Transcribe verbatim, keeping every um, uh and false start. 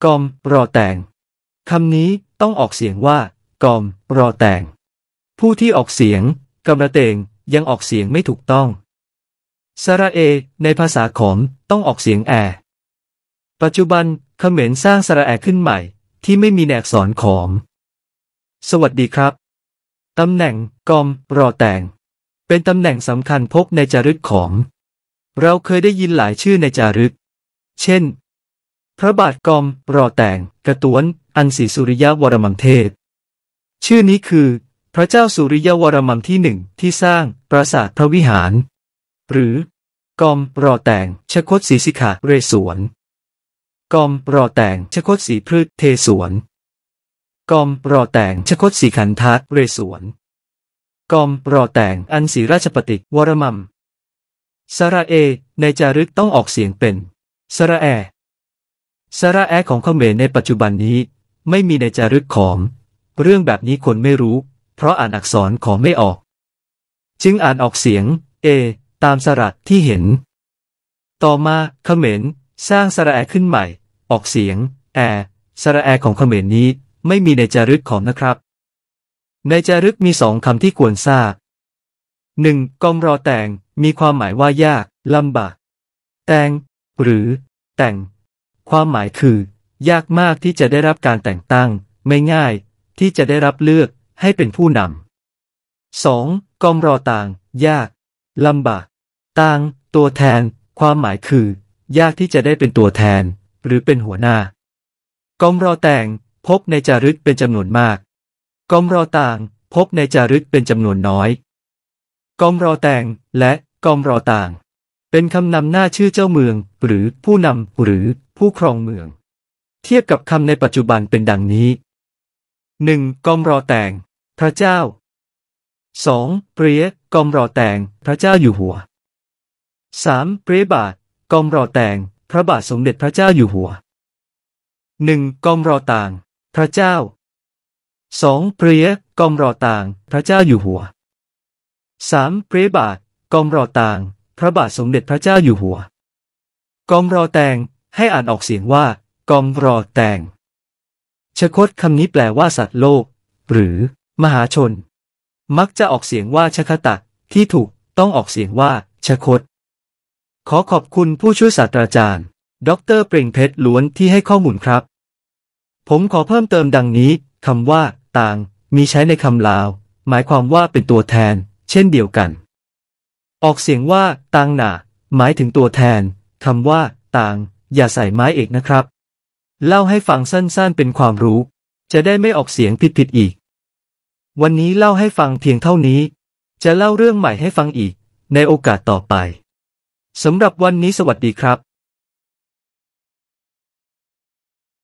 กอมรอแต่งคำนี้ต้องออกเสียงว่ากอมรอแต่งผู้ที่ออกเสียงกำระเตงยังออกเสียงไม่ถูกต้องสระเอในภาษาขอมต้องออกเสียงแอปัจจุบันเขมรสร้างสระแอขึ้นใหม่ที่ไม่มีในอักษรขอมสวัสดีครับตำแหน่งกอมรอแต่งเป็นตำแหน่งสำคัญพบในจารึกขอมเราเคยได้ยินหลายชื่อในจารึกเช่นพระบาทกอมรอแต่งกระต้วนอันศรีสุริยวรมันเทพชื่อนี้คือพระเจ้าสุริยวรมันที่หนึ่งที่สร้างปราสาทพระวิหารหรือกอมรอแต่งชคตศรีสิขาเรศวรกอมรอแต่งชคตศรีพฤกษ์เทศวรกอมรอแต่งชคตศรีขันธะเรศวรกอมรอแต่งอันศรีราชปติวรมัมสระเอในจารึกต้องออกเสียงเป็นสระแอสระแอของเขมรในปัจจุบันนี้ไม่มีในจารึกขอมเรื่องแบบนี้คนไม่รู้เพราะอ่านอักษรขอมไม่ออกจึงอ่านออกเสียงเอตามสระที่เห็นต่อมาเขมรสร้างสระแอขึ้นใหม่ออกเสียงแอสระแอของเขมรนี้ไม่มีในจารึกขอมนะครับในจารึกมีสองคำที่ควรทราบหนึ่งกอมรอแต่งมีความหมายว่ายากลำบากแต่งหรือแต่งความหมายคือยากมากที่จะได้รับการแต่งตั้งไม่ง่ายที่จะได้รับเลือกให้เป็นผู้นำ สอง. กอมรอต่างยากลำบากต่างตัวแทนความหมายคือยากที่จะได้เป็นตัวแทนหรือเป็นหัวหน้ากอมรอแต่งพบในจารึกเป็นจำนวนมากกอมรอต่างพบในจารึกเป็นจำนวนน้อยกอมรอแต่งและกอมรอต่างเป็นคำนำหน้าชื่อเจ้าเมืองหรือผู้นำหรือผู้ครองเมืองเทียบกับคำในปัจจุบันเป็นดังนี้ หนึ่ง. กอมรอแต่งพระเจ้า สอง. เปรียกอมรอแต่งพระเจ้าอยู่หัว สาม. เปรียบาทกอมรอแต่งพระบาทสมเด็จพระเจ้าอยู่หัว หนึ่ง. กอมรอต่างพระเจ้า สอง. เปรียกอมรอต่างพระเจ้าอยู่หัว สาม. เปรียบาทกอมรอต่างพระบาทสมเด็จพระเจ้าอยู่หัวกอมรอแต่งให้อ่านออกเสียงว่ากอมรอแต่งชคตคำนี้แปลว่าสัตว์โลกหรือมหาชนมักจะออกเสียงว่าชคตะที่ถูกต้องออกเสียงว่าชคตขอขอบคุณผู้ช่วยศาสตราจารย์ดร.เปล่งเพชรล้วนที่ให้ข้อมูลครับผมขอเพิ่มเติมดังนี้คำว่าต่างมีใช้ในคำลาวหมายความว่าเป็นตัวแทนเช่นเดียวกันออกเสียงว่าต่างหน่าหมายถึงตัวแทนคำว่าต่างอย่าใส่ไม้เอกนะครับเล่าให้ฟังสั้นๆเป็นความรู้จะได้ไม่ออกเสียงผิดๆอีกวันนี้เล่าให้ฟังเพียงเท่านี้จะเล่าเรื่องใหม่ให้ฟังอีกในโอกาสต่อไปสำหรับวันนี้สวัสดีครับ